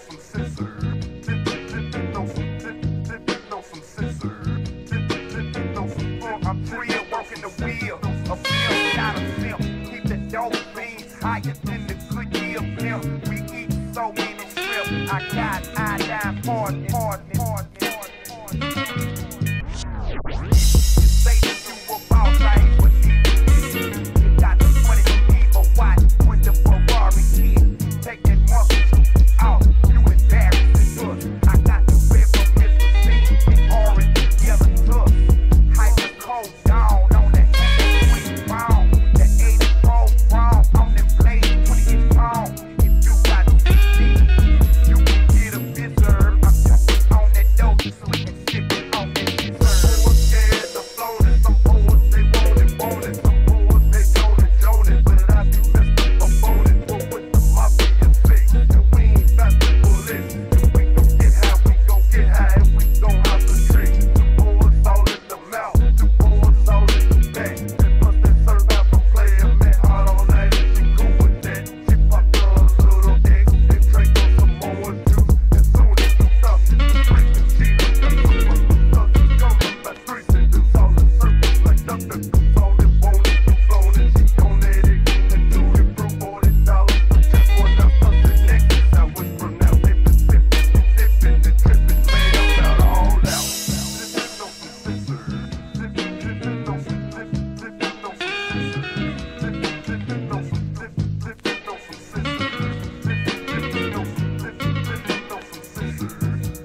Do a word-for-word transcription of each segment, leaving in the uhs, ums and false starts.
some scissors. Sipping on some, sipping on some scissors. Sipping on some funk. I'm real, working the wheel. A feel, not a simp. Keep the dope beans higher than the Goodyear pimp. We eat so many shrimp. I got iodine pardon, pardon, pardon, pardon, pardon. You say that you a boss, I ain't what you You got the money to keep a watch with the Ferrari kid. Take that muscle out, you embarrassing us. I got the red from Mister C, orange, yellow tuck. Hyper cold down on the eighty round. The eighty roll round on them blades, twenty inch pound. If you got no C D, you can get a bizarre. I'm touching on that dope so we can ship it on that bizarre. Some boys scared to float it, some boys they want it, want it. Some boys they told it, told it, but I be messed up about it. What with the mafia fix, and we ain't about to police. If we gon' get high, we gon' get high, and we gon' have the trick. The boys all in the mouth, the boys all in the back. They bust that serve out for player, man, hard all night, and she cool with that. She popped a little X, and drank on some more juice. As soon as you stop, you drink and she done got some mother stuff. She come by three and do all the circles like Doctor Goose on it, won't it, you flown it, she gon' let it get into it, bro, forty dollars. Just one up, up the next, I was from now, they been sipping and dipping and tripping, man, I'm out all out. Sipping on some scissors, sipping, sipping on some, sipping, sipping on some scissors, sipping, sipping on some, sipping, sipping on some scissors, sipping, sipping on some, sipping, sipping on some scissors.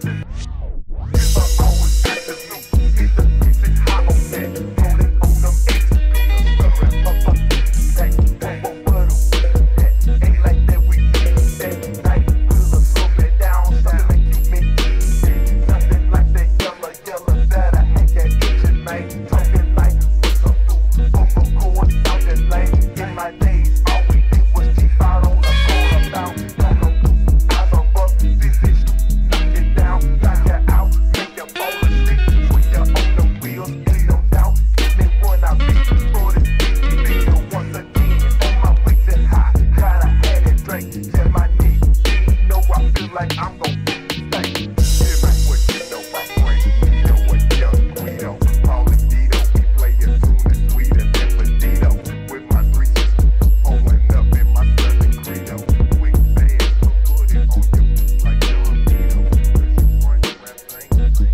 If I always got the loop, get the music hot on that, rolling on them X pills, stirring up up that, that, what what that, ain't like that we need that, night, we'll slow me down, something to keep me easy, nothing like that yellow, yellow, that I hate that itching, man, talking like, what's up, dude, vocal cords sounding lame, in my days, all we did was keep out on the corner, down, down on blue, eyes on buck, this is knock it down, knock it out, make your fall asleep, when you're on the wheels, ain't no doubt, hit me when I beat, for this beat, feel once again, on my way to high, gotta have that drink, yeah, my knee, you know I feel like I'm gon' thank you. Here's what you know, I bring, you know what, young Guido, Paul and Dito, we play a tune that's sweeter than Benito, with my three sisters, pulling up in my southern credo, quick fast, so put it on you, like John Vito, cause you run your rap thing, thing,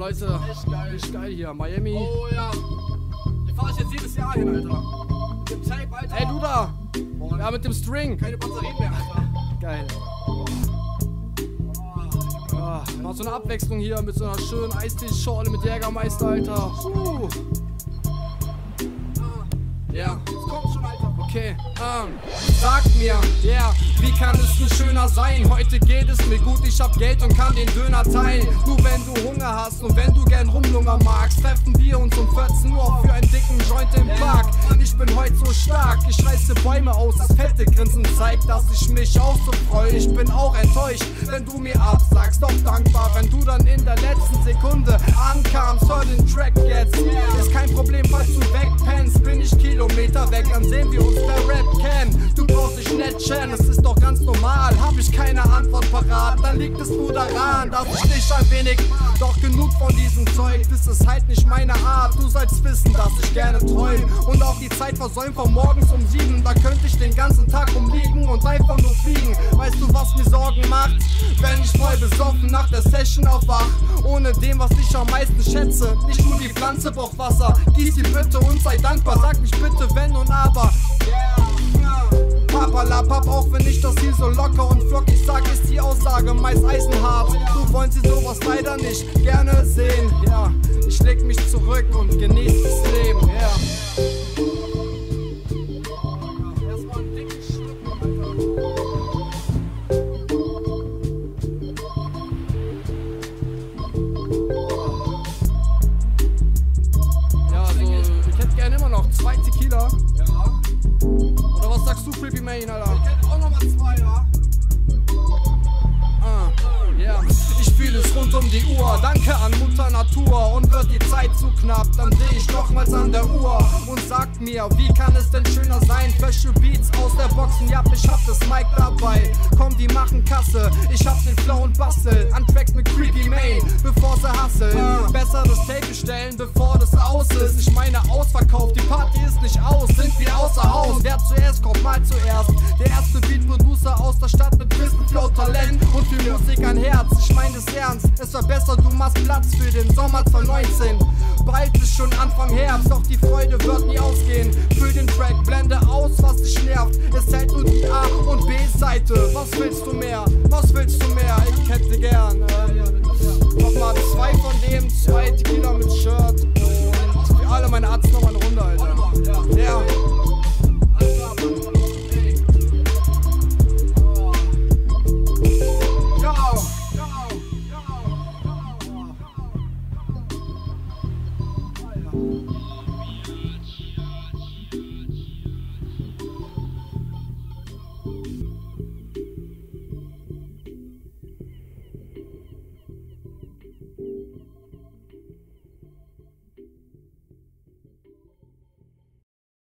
Leute, echt geil. Echt geil hier, Miami. Oh ja. Hier fahr ich jetzt jedes Jahr hin, Alter. Mit dem Tape, Alter. Ey, du da! Boah, Ja, mit dem String. keine Batterien mehr, Alter. Geil. Ah, mal so eine Abwechslung hier mit so einer schönen Eistee-Schorle mit Jägermeister, Alter. Uh. Ja. Jetzt kommt schon, Alter. Okay, ähm, sag mir, yeah, wie kann es denn schöner sein? Heute geht es mir gut, ich hab Geld und kann den Döner teilen. Nur wenn du Hunger hast und wenn du gern rumlungern magst, treffen wir uns um vierzehn Uhr für einen dicken Joint im Park. Ich bin heute so stark, ich reiße Bäume aus, das fette Grinsen zeigt, dass ich mich auch so freue. Ich bin auch enttäuscht, wenn du mir absagst, doch dankbar, wenn du dann in der letzten Sekunde ankamst. Hör den Track jetzt, ist kein Problem, falls du wegpennst, bin ich Kilometer weg, dann sehen wir uns per Rap kennen. Du brauchst dich nicht chatten, es ist doch ganz normal. Hab ich keine Antwort parat, dann liegt es nur daran, dass ich dich ein wenig, doch genug von diesem Zeug, das ist halt nicht meine Art. Du sollst wissen, dass ich gerne träum und auch die Zeit versäumt von morgens um sieben. Da könnte ich den ganzen Tag rumliegen und einfach nur fliegen. Weißt du, was mir Sorgen macht? Wenn ich voll besoffen nach der Session aufwach, ohne dem, was ich am meisten schätze. Nicht nur die Pflanze braucht Wasser, gieß sie bitte und sei dankbar. Sag nicht bitte wenn und aber. Papalapap, auch wenn ich das hier so locker und flockig sag, ist die Aussage meist eisenhart. Du wollen sie sowas leider nicht gerne sehen. Ja, ich leg mich zurück und genieß das Leben. Ja. Erstmal einen dicken Schluck, Ja, also ich hätte gerne immer noch zwei Tequila. Ja. Oder was sagst du, Creepy Main, Alter? Ich hätte auch nochmal zwei, ja. Ah, yeah. Ich fühle es rund um die Uhr. Danke an Mutter Natur. Und wird die Zeit zu knapp, dann dreh ich nochmals an der Uhr und sag mir, wie kann es denn schöner sein? Frische Beats aus der Boxen, ja, ich hab das Mic dabei. Komm, die machen Kasse. Ich hab den Flow und bastel an Tracks mit Creepy Main, bevor sie hasseln. Besser das Tape bestellen, bevor das aus ist. Ich meine ausverkauft, die Party ist nicht aus, sind wir außer Haus. Wer zuerst kommt, mal zuerst. Der erste Beat-Producer aus der Stadt mit Wissen, Flow, Talent und für Musik ein Herz. Ich mein das ernst, es war besser, du machst Platz für den Sommer zwanzig neunzehn. Bald ist schon Anfang Herbst, doch die Freude wird nie ausgehen. Für den Track, blende aus, was dich nervt. Es zählt nur die A- und B-Seite. Was willst du mehr? Was willst du mehr? Ich hätte gern